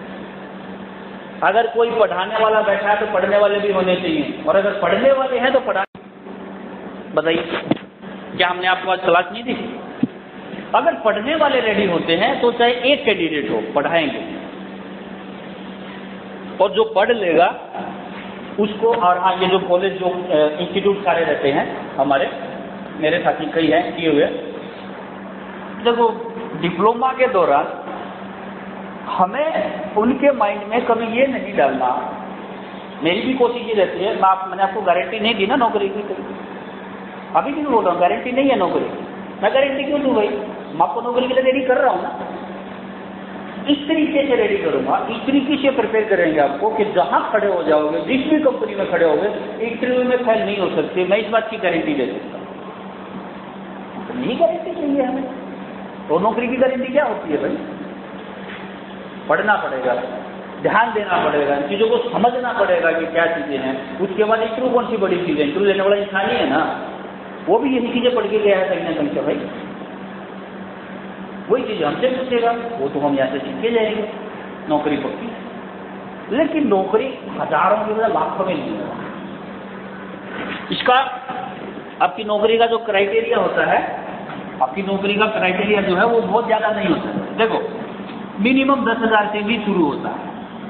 अगर कोई पढ़ाने वाला बैठा है तो पढ़ने वाले भी होने चाहिए, और अगर पढ़ने वाले हैं तो पढ़ाने। बताइए क्या हमने आपको आज क्लास नहीं दी? अगर पढ़ने वाले रेडी होते हैं तो चाहे एक कैंडिडेट हो, पढ़ाएंगे, और जो पढ़ लेगा उसको। और हाँ, ये जो कॉलेज जो इंस्टीट्यूट सारे रहते हैं हमारे, मेरे साथी कई हैं किए हुए, देखो डिप्लोमा के दौरान हमें उनके माइंड में कभी ये नहीं डालना, मेरी भी कोशिश ये रहती है, मैंने आपको गारंटी नहीं दी ना नौकरी की, अभी भी बोल रहा हूँ गारंटी नहीं है नौकरी, मैं गारंटी क्यों दूँ भाई, मैं आपको नौकरी के लिए रेडी कर रहा हूँ ना, इस तरीके से रेडी करूंगा, इस तरीके से प्रिपेयर करेंगे आपको कि जहां खड़े हो जाओगे, जिस भी कंपनी में खड़े होगे, इंटरव्यू में फेल नहीं हो सकते, मैं इस बात की गारंटी दे सकता हूं। तो नहीं गारंटी चाहिए हमें, तो नौकरी की गारंटी क्या होती है भाई? पढ़ना पड़ेगा, ध्यान देना पड़ेगा, चीज़ों को समझना पड़ेगा कि क्या चीज़ें हैं। उसके बाद इंटरव्यू कौन सी बड़ी चीज़ है, इंटरव्यू लेने वाला इंसान ही है ना, वो भी यही चीज़ें पढ़ के गया है कहीं ना कहीं से भाई, वही चीज़ हमसे पूछेगा, वो तो हम यहाँ से सीख के जाएंगे, नौकरी पक्की। लेकिन नौकरी हजारों की बजाय लाखों में नहीं होगा। इसका आपकी नौकरी का जो क्राइटेरिया होता है, आपकी नौकरी का क्राइटेरिया जो है वो बहुत ज़्यादा नहीं होता है। देखो मिनिमम 10,000 से भी शुरू होता है,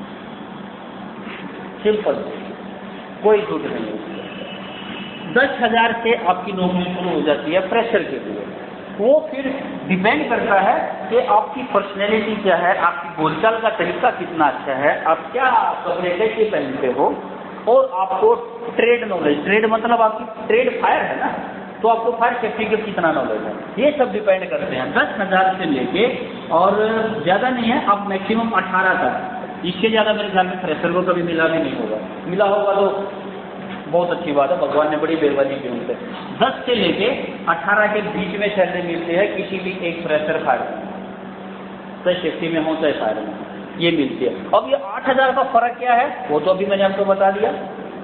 सिंपल, कोई छूट नहीं होती है। 10,000 से आपकी नौकरी शुरू हो जाती है फ्रेशर के लिए। वो फिर डिपेंड करता है कि आपकी पर्सनैलिटी क्या है, आपकी बोलचाल का तरीका कितना अच्छा है, आप क्या कपड़े कैसे पहनते हो, और आपको ट्रेड नॉलेज, ट्रेड मतलब आपकी ट्रेड फायर है ना, तो आपको फायर सेफ्टी के कितना नॉलेज है, ये सब डिपेंड करते हैं। 10,000 से लेके और ज़्यादा नहीं है, अब मैक्सिमम 18 तक। इससे ज़्यादा मेरे ख्याल में फ्रेशर को कभी मिला भी नहीं होगा, मिला होगा तो बहुत अच्छी बात है, भगवान ने बड़ी मेहरबानी की उनसे। 10 से लेके 18 के बीच में सैलरी मिलती है किसी भी एक फ्रेशर फायर में, चाहे सेफ्टी में हो चाहे फायर में, ये मिलती है। अब ये 8,000 का फर्क क्या है, वो तो अभी मैंने आपको बता दिया।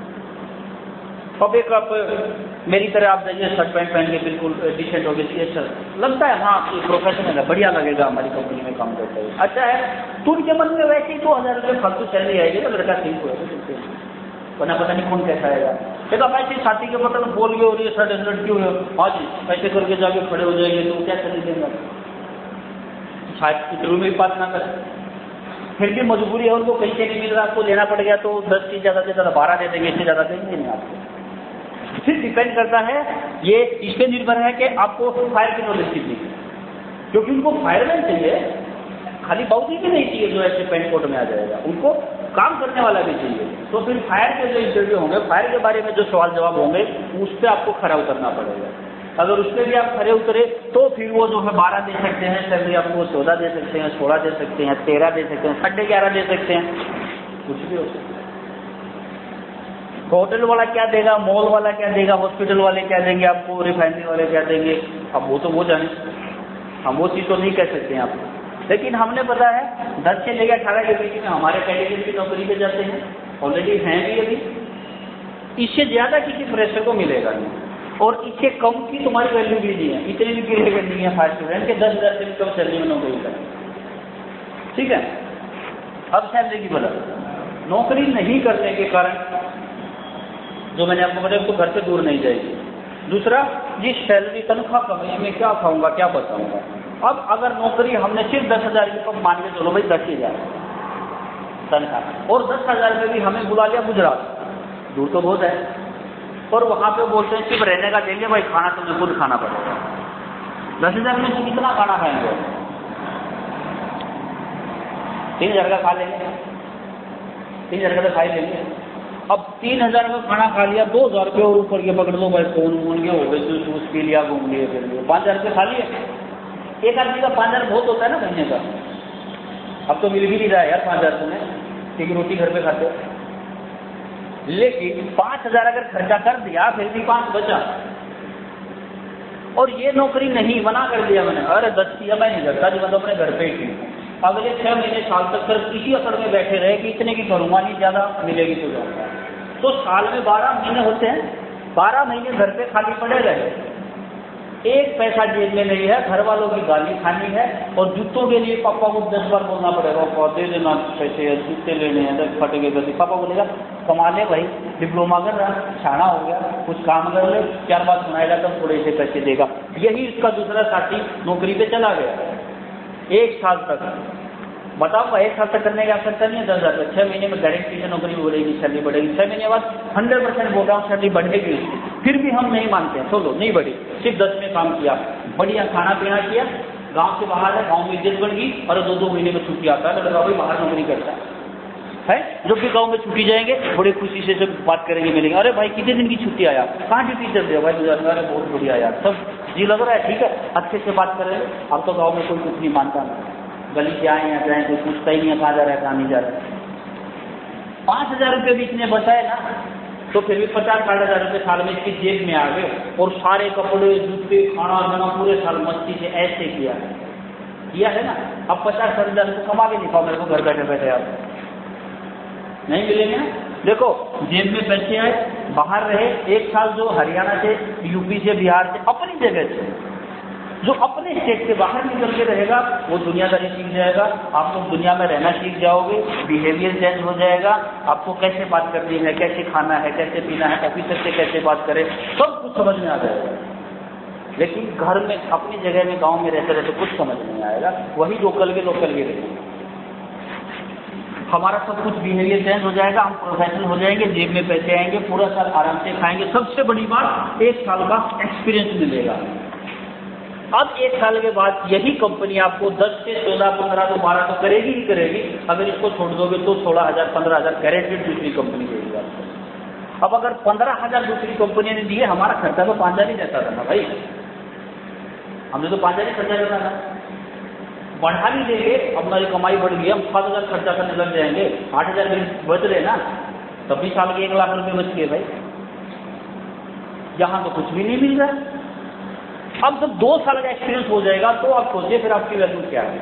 अब एक आप मेरी तरह आप जाइए, शर्ट पैंट पहन के बिल्कुल डिसेंट हो गए, अच्छा लगता है, हाँ ये प्रोफेशनल है, बढ़िया लगेगा, हमारी कंपनी में काम करता है, अच्छा है, तो उनके मन में वैसे ही 2,000 रुपये फालतू सैलरी आएगी तो लड़का ठीक होगा, वरना पता नहीं कौन कैसा आएगा। देखो आप ऐसे साथी के मतलब बोल गए और ये सर्ट क्यों है, हाँ जी पैसे करके जाके खड़े हो जाएंगे तो क्या चले देंगे, शायद इंटरव्यू में भी बात ना करें, फिर भी मजबूरी है, उनको कहीं से नहीं मिल रहा, आपको लेना पड़ गया तो 10 की ज़्यादा से ज़्यादा 12 दे देंगे, इससे ज़्यादा देंगे नहीं आपको। फिर डिपेंड करता है, ये इस पर निर्भर है कि आपको फायर की नॉलेज कितनी है, क्योंकि उनको फायरमैन चाहिए, खाली बाउजी भी नहीं चाहिए जो ऐसे पेंट कोट में आ जाएगा, उनको काम करने वाला भी चाहिए। तो फिर फायर के जो इंटरव्यू होंगे, फायर के बारे में जो सवाल जवाब होंगे, उस पर आपको खरा उतरना पड़ेगा। अगर उस पर भी आप खरे उतरे तो फिर वो जो है 12 दे सकते हैं सैलरी, आपको 14 दे सकते हैं, 16 दे सकते हैं, 13 दे सकते हैं, 11.5 दे सकते हैं, कुछ भी हो सकता है। होटल वाला क्या देगा, मॉल वाला क्या देगा, हॉस्पिटल वाले क्या देंगे आपको, रिफाइनरी वाले क्या देंगे, अब वो तो वो जाने, हम वो चीज़ तो नहीं कह सकते हैं आपको। लेकिन हमने पता है 10 से लेकर 18 के बीच में हमारे कैटेगरी की नौकरी पे जाते हैं, ऑलरेडी हैं भी अभी, इससे ज़्यादा किसी फ्रेशर को मिलेगा नहीं, और इससे कम की तुम्हारी वैल्यू भी नहीं है, इतनी भी गिरे करनी है फायर स्टूडेंट के 10,000 से भी कम सैलरी में नौकरी करें, ठीक है। अब सैलरी की बता, नौकरी नहीं करने के कारण जो मैंने आपको बताया तो घर से दूर नहीं जाएगी। दूसरा, ये सैलरी तनख्वाह कम है, इसमें क्या खाऊंगा क्या बताऊंगा। अब अगर नौकरी हमने सिर्फ 10,000 की, तो मान के चलो भाई 10,000 तनख्वाह, और 10,000 में भी हमें बुला लिया गुजरात, दूर तो बहुत है, और वहाँ पे बोलते हैं सिर्फ रहने का देंगे भाई, खाना तुम्हें खुद खाना पड़ेगा। 10,000 में से कितना खाना खाएंगे, 3,000 का खा लेंगे, 3,000 का तो खा ही लेंगे। अब 3,000 का खाना खा लिया, 2,000 रुपये और ऊपर के पकड़ लो भाई, फोन वोन के हो गए, जूस पी लिया, घूम लिए, फिर लिए, 5,000 रुपये खा लिए। एक आदमी का 5,000 बहुत होता है ना महीने का, अब तो मिल भी नहीं रहा है यार 5,000 में, क्योंकि रोटी घर पे खाते हो। लेकिन 5,000 अगर खर्चा कर दिया फिर भी 5 बचा, और ये नौकरी नहीं, मना कर दिया मैंने, अरे 10 किया मैं नहीं करता जी, मतलब अपने घर पे ही। अगले 6 महीने साल तक सिर्फ इसी असर में बैठे रहे कि इतने की करूँगा नहीं, ज़्यादा मिलेगी तो जाऊँगा, तो साल में 12 महीने होते हैं, 12 महीने घर पे खाली पड़े रहे, एक पैसा जेब में नहीं है, घर वालों की गाली खानी है, और जूतों के लिए पापा को 10 बार बोलना पड़ेगा, पापा दे देना पैसे, जूते लेने हैं, फटेंगे गलती, पापा बोलेगा कमा ले भाई, डिप्लोमा कर रहा, छाना हो गया, कुछ काम कर ले, 4 बात सुनाएगा तब थोड़े से पैसे देगा। यही इसका दूसरा साथी नौकरी पे चला गया 1 साल तक, बताओ 1 साल तक करने की आवश्यकता नहीं है, 10,000 तक, 6 महीने में गारंटी से नौकरी बढ़ेगी, सैलरी बढ़ेगी, 6 महीने बाद 100% बोल रहा हूँ सैलरी बढ़ेगी, फिर भी हम नहीं मानते हैं, चलो नहीं बढ़ी, सिर्फ 10 में काम किया, बढ़िया खाना पीना किया, गांव से बाहर है, गांव में इज्जत बढ़ गई, और 2-2 महीने में छुट्टी आता है, लड़का भाई बाहर नौकरी करता है, जब भी गांव में छुट्टी जाएंगे बड़ी खुशी से सब बात करेंगे, मिलेंगे, अरे भाई कितने दिन की छुट्टी आया, कहाँ ड्यूटी चल रही है भाई, अरे बहुत बढ़िया यार, सब जी लग रहा है, ठीक है, अच्छे से बात करें। अब तो गाँव में कोई कुछ नहीं मानता, गली से आए या जाए कोई पूछता ही नहीं है कहाँ जा रहा है कहाँ नहीं जा रहा है। 5,000 रुपये भी इतने बचाए ना, तो फिर भी 50-60,000 रुपये साल में इसकी जेब में आ गए, और सारे कपड़े जूते खाना खाना पूरे साल मस्ती से ऐसे किया है ना। अब 50-60,000 रुपये कमा के नहीं पाओ मेरे को घर बैठे बैठे आप, नहीं मिलेंगे ना। देखो जेब में पैसे आए, बाहर रहे 1 साल, जो हरियाणा से, यूपी से, बिहार से, अपनी जगह से, जो अपने स्टेट से बाहर निकल के रहेगा वो दुनियादारी सीख जाएगा। आप लोग दुनिया में रहना सीख जाओगे, बिहेवियर चेंज हो जाएगा, आपको कैसे बात करनी है, कैसे खाना है, कैसे पीना है, ऑफिसर से कैसे बात करें, सब कुछ समझ में आ जाएगा। लेकिन घर में अपनी जगह में गांव में रहते रहते कुछ समझ नहीं आएगा, वही लोकल के रहेंगे। हमारा सब कुछ बिहेवियर चेंज हो जाएगा, हम प्रोफेशनल हो जाएंगे, जेब में पैसे आएंगे, पूरा साल आराम से खाएंगे। सबसे बड़ी बात 1 साल का एक्सपीरियंस मिलेगा। अब 1 साल के बाद यही कंपनी आपको 10 से 14, 15 तो 12 तो करेगी ही करेगी। अगर इसको छोड़ दोगे तो 16,000, 15,000 गारंटेड दूसरी कंपनी देगी आपको। अब अगर 15,000 दूसरी कंपनी ने दिए, हमारा खर्चा तो 5,000 ही रहता था ना भाई, हमने तो 5,000 ही खर्चा करना था। बढ़ा भी देंगे, अब हमारी कमाई बढ़ गई, हम 7,000 खर्चा करने लग जाएंगे, 8,000 बच रहे ना, तब भी साल के 1 लाख रुपए बच गए भाई। यहाँ तो कुछ भी नहीं मिल रहा। अब जब 2 साल का एक्सपीरियंस हो जाएगा तो आप सोचिए फिर आपकी वैल्यू क्या है।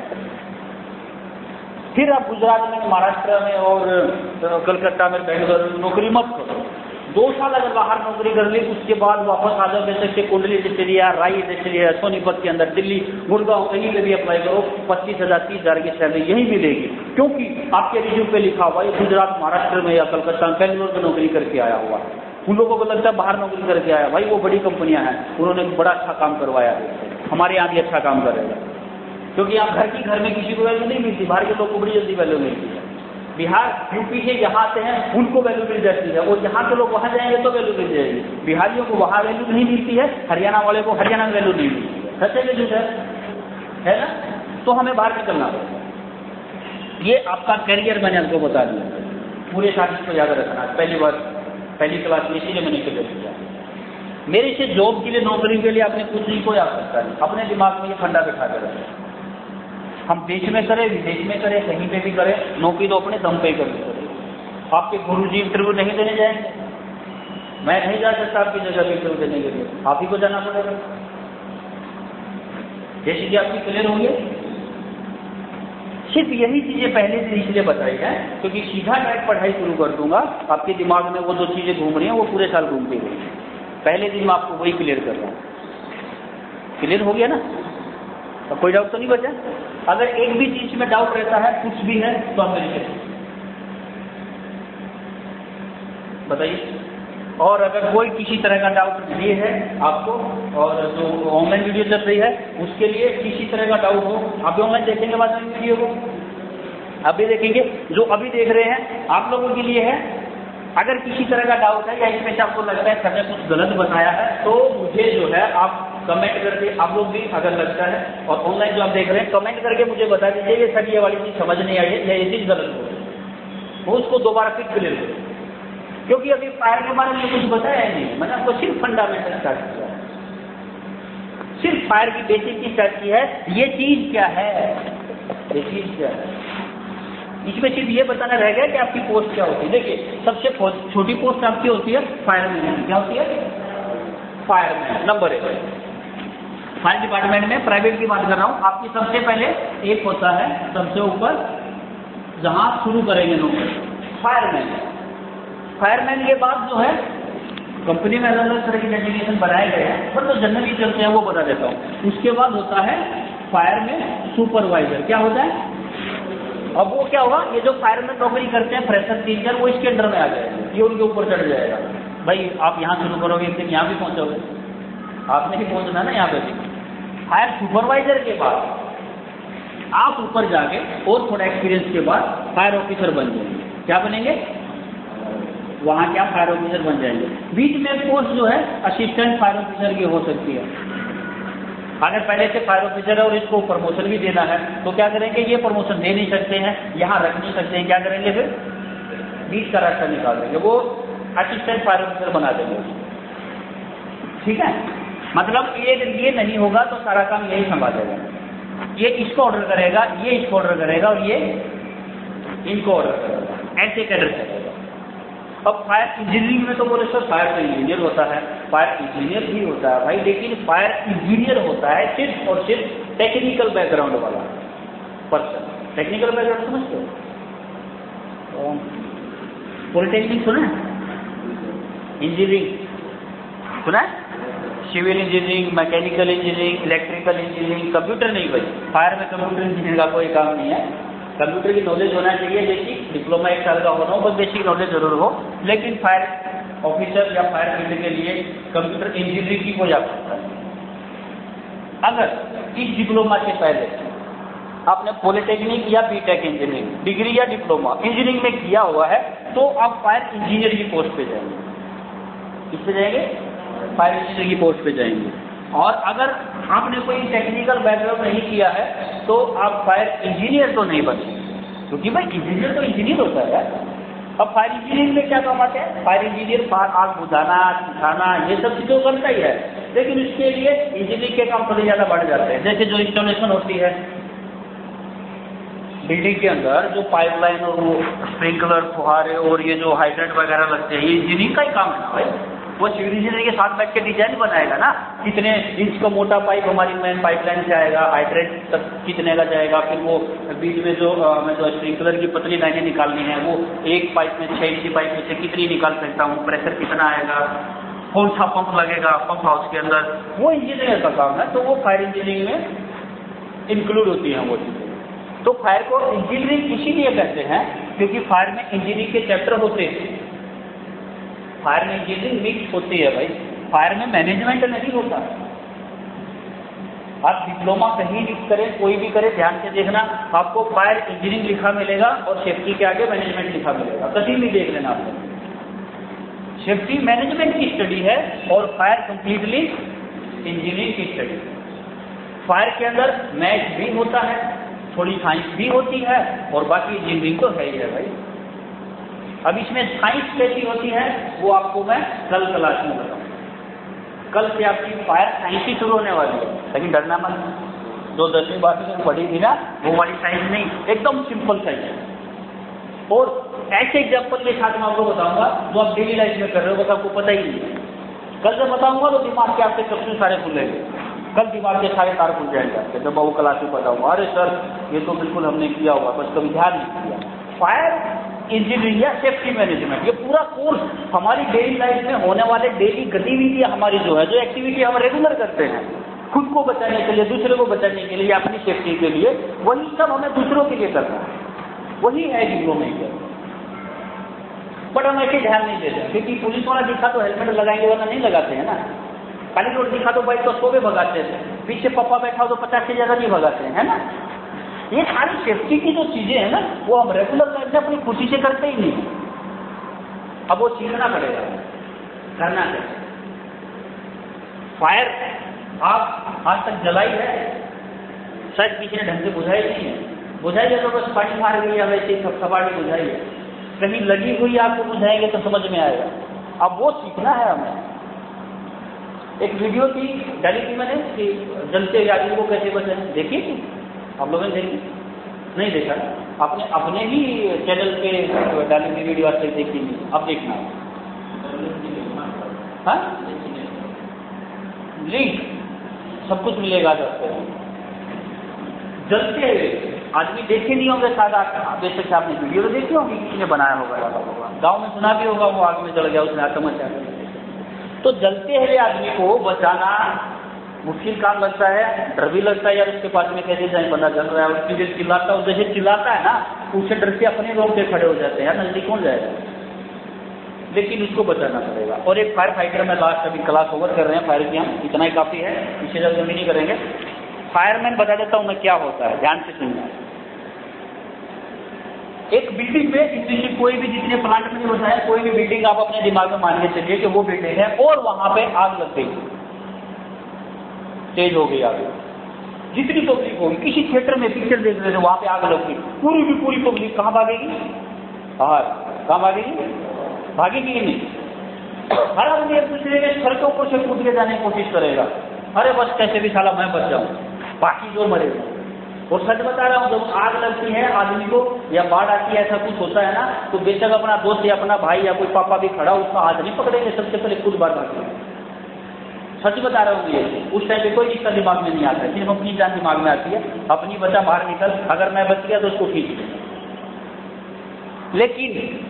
फिर आप गुजरात में, महाराष्ट्र में और कलकत्ता में, बेंगलोर में नौकरी मत करो। 2 साल अगर बाहर नौकरी कर ली, उसके बाद वापस आ जाओ, जैसे कि कुंडली डिस्ट्रिक्ट, राई डिस्ट्रिक्ट, सोनीपत के अंदर, दिल्ली, गुड़गांव, कहीं पे भी अप्लाई करो, 25,000, 30,000 की सैलरी यही मिलेगी। क्योंकि आपके रिज्यूम पे लिखा हुआ है गुजरात, महाराष्ट्र में या कलकत्ता, बेंगलोर में नौकरी करके आया हुआ। उन लोगों को लगता है बाहर नौकरी करके आया, भाई वो बड़ी कंपनियां हैं, उन्होंने बड़ा अच्छा काम करवाया है, हमारे यहाँ भी अच्छा काम करेगा। क्योंकि यहाँ घर में किसी को वैल्यू नहीं मिलती, बाहर के लोग को बड़ी जल्दी वैल्यू मिलती है। बिहार, यूपी से यहाँ आते हैं, उनको वैल्यू मिल जाती है, और यहाँ के लोग वहाँ जाएंगे तो वैल्यू मिल जाएगी। बिहारियों को वहाँ वैल्यू नहीं मिलती है, हरियाणा वाले को हरियाणा में वैल्यू नहीं मिलती है। सच है कि झूठ है ना? तो हमें बाहर निकलना पड़ेगा। ये आपका करियर मैंने आपको बता दिया, पूरे साथ को याद रखना। पहली क्लास में इसीलिए मैंने क्लियर किया। मेरे से जॉब के लिए, नौकरी के लिए आपने कुछ नहीं कोई आ सकता है, अपने दिमाग में ये फंडा बिठा कर रखें। हम देश में करें, विदेश में करें, कहीं पे भी करें, नौकरी तो अपने दम पे करनी पड़ेगी। आपके गुरुजी इंटरव्यू नहीं देने जाएंगे, मैं नहीं जा सकता आपकी जगह पे इंटरव्यू देने के लिए, आप ही को जाना पड़ेगा। जैसे कि आपकी क्लियर होंगे। सिर्फ यही चीजें पहले से इसलिए बताई है क्योंकि सीधा डायरेक्ट पढ़ाई शुरू कर दूंगा, आपके दिमाग में वो 2 चीजें घूम रही हैं, वो पूरे साल घूमती रहेंगी। पहले दिन मैं आपको वही क्लियर कर रहा हूँ। क्लियर हो गया ना? तो कोई डाउट तो नहीं बचा? अगर एक भी चीज में डाउट रहता है, कुछ भी है, तो आप मेरे से बताइए। और अगर कोई किसी तरह का डाउट ये है आपको, और जो ऑनलाइन वीडियो चल रही है उसके लिए किसी तरह का डाउट हो, आप भी ऑनलाइन देखेंगे बाद में वीडियो को, अभी देखेंगे। जो अभी देख रहे हैं आप लोगों के लिए है, अगर किसी तरह का डाउट है या इसमें से आपको लगता है सबने कुछ गलत बताया है, तो मुझे जो है आप कमेंट करके, आप लोग भी अगर लगता है, और ऑनलाइन जो आप देख रहे हैं कमेंट करके मुझे बता दीजिए ये सर ये वाली चीज़ समझ नहीं आई है या ये चीज़ गलत हो रही है, वो उसको दोबारा फिर क्लियर करें। क्योंकि अभी फायर के बारे में कुछ बताया ही नहीं, मैंने आपको सिर्फ फंडामेंटल स्टार्ट किया है, सिर्फ फायर की बेसिक की स्टार्ट की है। ये चीज़ क्या है, ये चीज़ क्या है, इसमें सिर्फ ये बताना रह गया कि आपकी पोस्ट क्या होती है। देखिए सबसे छोटी पोस्ट आपकी होती है फायरमैन। क्या होती है? फायरमैन। नंबर 1 फायर डिपार्टमेंट में, प्राइवेट की बात कर रहा हूँ, आपकी सबसे पहले एक होता है सबसे ऊपर जहाँ आप शुरू करेंगे नौकरी, फायरमैन। फायरमैन के बाद जो है कंपनी में अलग अलग तरह के डेजिग्नेशन बनाए गए हैं, पर तो जनरली चलते हैं वो बता देता हूँ। उसके बाद होता है फायर में सुपरवाइजर। क्या होता है? अब वो क्या होगा, ये जो फायरमैन नौकरी करते हैं फ्रेशर टीचर, वो इसके अंडर में आ जाएगा, ये उनके ऊपर चढ़ जाएगा। भाई आप यहाँ शुरू करोगे फिर यहाँ भी पहुँचोगे, आपने भी पहुँचना ना यहाँ पे भी। फायर सुपरवाइजर के बाद आप ऊपर जाके और थोड़ा एक्सपीरियंस के बाद फायर ऑफिसर बन जाएंगे। क्या बनेंगे? वहाँ क्या फायर ऑफिसर बन जाएंगे। बीच में पोस्ट जो है असिस्टेंट फायर ऑफिसर की हो सकती है। अगर पहले से फायर ऑफिसर है और इसको प्रमोशन भी देना है तो क्या करेंगे, ये प्रमोशन दे नहीं सकते हैं, यहाँ रख नहीं सकते हैं, क्या करेंगे फिर बीच का रास्ता निकाल देंगे, वो असिस्टेंट फायर ऑफिसर बना देंगे। ठीक है, मतलब ये नहीं होगा तो सारा काम यही संभालेगा, ये इसको ऑर्डर करेगा, ये इसको ऑर्डर करेगा और ये इनको ऑर्डर करेगा, ऐसे कैडर करेगा। अब फायर इंजीनियरिंग में तो बोले सर फायर का इंजीनियर होता है, फायर इंजीनियर भी होता है भाई, लेकिन फायर इंजीनियर होता है सिर्फ और सिर्फ टेक्निकल बैकग्राउंड वाला पर्सन। टेक्निकल बैकग्राउंड समझते हो? पॉलिटेक्निक सुना है? इंजीनियरिंग सुना है? Civil engineering, mechanical engineering, electrical engineering, computer नहीं भाई। फायर में कंप्यूटर इंजीनियर का कोई काम नहीं है। कंप्यूटर की नॉलेज होना चाहिए, बेसिक डिप्लोमा 1 साल का होना हो, बस बेसिक नॉलेज जरूर हो। लेकिन फायर ऑफिसर या फायर फील्ड के लिए कंप्यूटर इंजीनियरिंग की कोई आवश्यकता नहीं। अगर इस डिप्लोमा के पहले आपने पॉलिटेक्निक या बीटेक इंजीनियरिंग डिग्री या डिप्लोमा इंजीनियरिंग में किया हुआ है तो आप फायर इंजीनियर की पोस्ट पे जाएंगे। किस पे जाएंगे? फायर इंजीनियर की पोस्ट पे जाएंगे। और अगर आपने कोई टेक्निकल बैकग्राउंड नहीं किया है तो आप फायर इंजीनियर तो नहीं बनेंगे, क्योंकि भाई इंजीनियर तो इंजीनियर होता है। अब फायर इंजीनियरिंग में क्या काम आते हैं? फायर इंजीनियर फायर आग बुझाना, सिखाना, ये सब चीज़ों करता ही है। लेकिन इसके लिए इंजीनियरिंग के काम थोड़े ज़्यादा बढ़ जाते हैं। जैसे जो इंस्टॉलेशन होती है बिल्डिंग के अंदर, जो पाइपलाइन और वो स्प्रिंकलर, फुहारे और ये जो हाइड्रेंट वगैरह लगते हैं, ये इंजीनियरिंग का ही काम है ना भाई। वो सिविल इंजीनियर के साथ बैठ के डिजाइन बनाएगा ना, कितने इंच का मोटा पाइप हमारी मेन पाइपलाइन से आएगा, हाइड्रेंट तक कितने का जाएगा, फिर वो बीच में जो स्प्रिंकलर की पतली लाइनें निकालनी है, वो एक पाइप में 6 इंची पाइप में से कितनी निकाल सकता हूँ, प्रेशर कितना आएगा, कौन सा पंप लगेगा पंप हाउस के अंदर, वो इंजीनियर का काम है। तो वो फायर इंजीनियरिंग में इंक्लूड होती हैं वो चीज़ें। तो फायर को इंजीनियरिंग इसीलिए कहते हैं क्योंकि फायर में इंजीनियरिंग के चैप्टर होते हैं। फायर में इंजीनियरिंग मिक्स होती है भाई। फायर में मैनेजमेंट नहीं होता। आप डिप्लोमा कहीं भी करें, कोई भी करे, ध्यान से देखना, आपको फायर इंजीनियरिंग लिखा मिलेगा और सेफ्टी के आगे मैनेजमेंट लिखा मिलेगा। कहीं भी देख लेना आपको। सेफ्टी मैनेजमेंट की स्टडी है और फायर कंप्लीटली इंजीनियरिंग की स्टडी। फायर के अंदर मैथ्स भी होता है, थोड़ी साइंस भी होती है और बाकी इंजीनियरिंग तो है ही है भाई। अब इसमें साइंस कैसी होती है वो आपको मैं कल क्लास में बताऊँ। कल से आपकी फायर साइंस ही शुरू होने वाली है, लेकिन डरना मत। जो 10वीं 12वीं में पढ़ी थी ना वो वाली साइंस नहीं, एकदम सिंपल साइंस है। और ऐसे एग्जाम्पल के साथ मैं आपको बताऊंगा जो आप डेली लाइफ में कर रहे हो, बस आपको पता ही नहीं है। कल जब बताऊंगा तो दिमाग के आपके चक्षु सारे खुलेंगे। कल दिमाग के सारे तार खुल जाएंगे जब वो क्लास में बताऊंगा। अरे सर ये तो बिल्कुल हमने किया हुआ, बस कभी ध्यान नहीं किया। फायर इंजीनियरिंग या सेफ्टी मैनेजमेंट, ये पूरा कोर्स हमारी डेली लाइफ में होने वाले डेली गतिविधियां हमारी जो है, जो एक्टिविटी हम रेगुलर करते हैं खुद को बचाने के लिए, दूसरे को बचाने के लिए, अपनी सेफ्टी के लिए, वही सब हमें दूसरों के लिए करना है। वही है डिप्लोमा में। बट हम ऐसे ध्यान नहीं देते क्योंकि पुलिस वाला दिखा तो हेलमेट लगाएंगे, वरना नहीं लगाते हैं ना। खाली रोड दिखा तो बाइक तो 100 पे भगाते हैं, पीछे पप्पा बैठा हो तो 50 से ज़्यादा नहीं भगाते हैं, है ना। ये सारी सेफ्टी की जो चीजें हैं ना वो हम रेगुलर लाइफ में अपनी खुशी से करते ही नहीं। अब वो सीखना पड़ेगा, करना चाहिए। फायर आप आज तक जलाई है, शायद किसी ने ढंग से बुझाई नहीं है। बुझाई है तो बस पानी मार गई है, वैसे सपाटी बुझाई है। कहीं लगी हुई आपको बुझाएंगे तो समझ में आएगा। अब वो सीखना है हमें। एक वीडियो थी डाली थी मैंने कि जलते हुए आदमी को कैसे बचाएं, देखिए थी आप लोगों ने? देखी नहीं? देखा आपने अपने ही चैनल पे डाली हुई वीडियो आज तक देखी नहीं, अब देखना। हाँ लिंक सब कुछ मिलेगा आपको। जलते हुए आदमी देखे नहीं होंगे सादा, बेशक आपने वीडियो तो देखी होगी, किसी ने बनाया होगा, गाँव में सुना भी होगा, वो आग में जल गया, उसने आत्महत्या कर। तो जलते हुए आदमी को बचाना मुश्किल काम लगता है, डर भी लगता है यार उसके पास में कैसे जाए, बंदा जल रहा है, उसकी जैसे चिल्लाता है, जैसे चिल्लाता है ना उससे डर के अपने लोग के खड़े हो जाते हैं यार, नजदीक कौन जाएगा। लेकिन उसको बचाना पड़ेगा। और एक फायर फाइटर में लास्ट अभी क्लास ओवर कर रहे हैं फायर की, हम इतना ही काफ़ी है, इससे ज़्यादा नहीं करेंगे। फायरमैन बता देता हूँ मैं क्या होता है, ध्यान से सुनना। एक बिल्डिंग में इंडस्ट्री कोई भी, जितने प्लांट में होता है, कोई भी बिल्डिंग आप अपने दिमाग में मान के चलिए कि वो बिल्डिंग है और वहां पे आग लग गई, तेज हो गई आग। जितनी पब्लिक होगी, किसी थिएटर में पिक्चर देख रहे थे वहां पे आग लग गई, पूरी की पूरी पब्लिक कहाँ भागेगी? बाहर। कहाँ भागेगी? भागेगी कि नहीं? हर आदमी एक दूसरे के सर के ऊपर से कूद के जाने की कोशिश करेगा, अरे बस कैसे भी साला मैं बच जाऊं, बाकी जो मरेगा। और सच बता रहा हूँ, जब आग लगती है आदमी को या बाढ़ आती है, ऐसा कुछ होता है ना, तो बेशक अपना दोस्त या अपना भाई या कोई पापा भी खड़ा, उसका हाथ नहीं पकड़ेंगे, सबसे पहले खुद बात भागेंगे। सच बता रहा हूँ ये, उस टाइम पे कोई चीज़ का दिमाग में नहीं आता है, सिर्फ अपनी जान दिमाग में आती है, अपनी बचा बाहर निकल, अगर मैं बच गया तो उसको खींच। लेकिन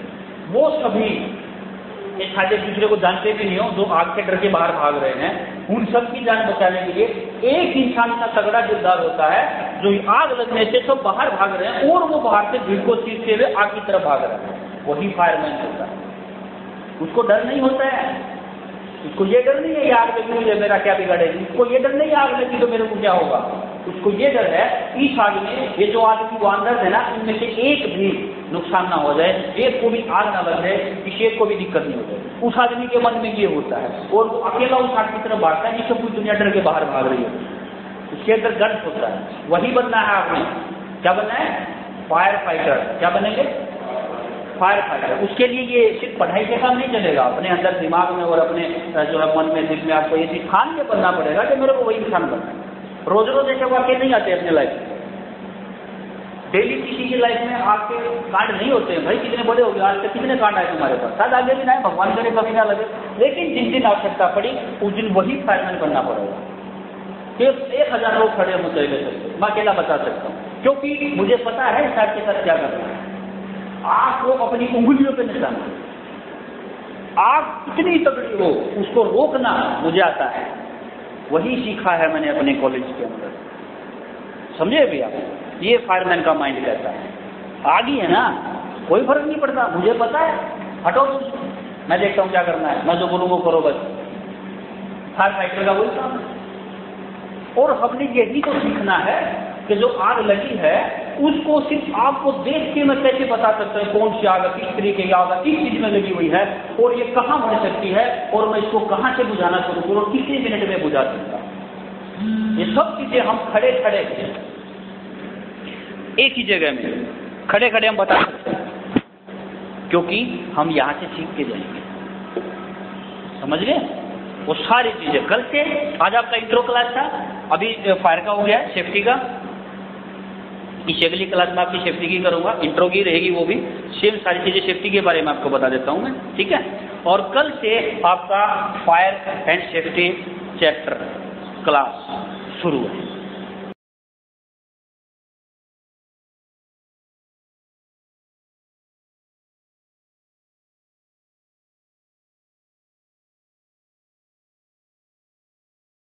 वो सभी ये शायद एक दूसरे को जानते भी नहीं हो, जो आग के डर के बाहर भाग रहे हैं, उन सब की जान बचाने के लिए एक इंसान का तगड़ा किरदार होता है, जो आग लगने से सब बाहर भाग रहे हैं और वो बाहर से भीड़ को चीरते हुए आग की तरफ भाग रहा है, वही फायरमैन होता है। उसको डर नहीं होता है, उसको ये डर नहीं है ये आग लगी हुई है मेरा क्या बिगाड़ेगी, उसको ये डर नहीं है आग लगी तो मेरे को क्या होगा, उसको ये डर है इस आग में ये जो आदमी वो अंदर है ना, इनमें से एक भी नुकसान ना हो जाए, एक को भी आग ना लग जाए, किसी एक को भी दिक्कत नहीं हो जाए। उस आदमी के मन में ये होता है और वो अकेला उस आग की तरफ भागता है जिससे पूरी दुनिया डर के बाहर भाग रही है, उसके अंदर गर्व होता है। वही बनना है आपने, क्या बनना है, फायर फाइटर। क्या बनेंगे, फायर फाइटर। उसके लिए ये सिर्फ पढ़ाई से काम नहीं चलेगा, अपने अंदर दिमाग में और अपने जो है मन में दिल में आपको ये सिखान के बनना पड़ेगा कि मेरे को वही इंसान बनना है। रोज रोज ऐसे वाक्य नहीं आते अपने लाइफ में, डेली किसी की लाइफ में आपके कांड नहीं होते हैं। भाई कितने बड़े हो गए, आज तक कितने कांड आए तुम्हारे पास, शायद आगे भी ना है, भगवान करे कभी ना लगे, लेकिन जिन दिन आवश्यकता पड़ी उस दिन वही फायरमैन बनना पड़ेगा। सिर्फ 1000 लोग खड़े हो चाहिए सकते, मैं अकेला बता सकता हूँ, क्योंकि मुझे पता है इस के साथ क्या करना है। आग को अपनी उंगलियों पे निशान, आग कितनी तगड़ी हो उसको रोकना मुझे आता है, वही सीखा है मैंने अपने कॉलेज के अंदर। समझे भी आप, ये फायरमैन का माइंड कहता है। आग ही है ना, कोई फर्क नहीं पड़ता, मुझे पता है, हटो मैं देखता हूँ क्या करना है, मैं जो बोलूँ वो करो बस। फायर फाइटर का वही काम है। और हमने यही तो सीखना है कि जो आग लगी है उसको सिर्फ आपको देख के मैं कैसे बता सकता हूँ कौन सी आग, किस तरीके की आग किस चीज में लगी हुई है और ये कहाँ बढ़ सकती है और मैं इसको कहाँ से बुझाना शुरू करूँ, कितने मिनट में बुझा सकता हूँ। ये सब चीजें हम खड़े खड़े एक ही जगह में खड़े खड़े हम बता सकते हैं, क्योंकि हम यहाँ से सीख के जाएंगे। समझ गए वो सारी चीजें। कल से आज आपका इंट्रो क्लास था, अभी फायर का हो गया सेफ्टी का, इस अगली क्लास में आपकी सेफ्टी की करूंगा, इंट्रो की रहेगी वो भी, सेम सारी चीजें सेफ्टी के बारे में आपको बता देता हूं मैं, ठीक है। और कल से आपका fire and safety chapter class शुरू है।